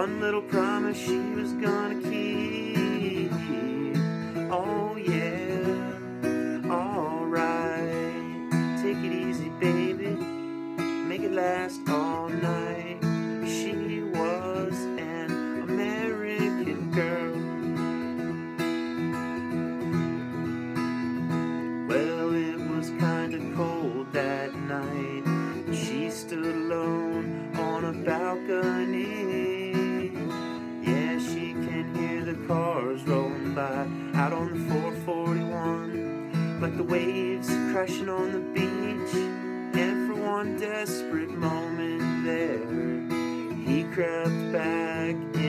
one little promise she was gonna keep. Oh yeah, alright. Take it easy, baby, make it last all night. She was an American girl. Well, it was kinda cold that night. She stood alone on a balcony. Yeah, she can hear the cars rolling by out on the 441, like the waves crashing on the beach. And for one desperate moment there, he crept back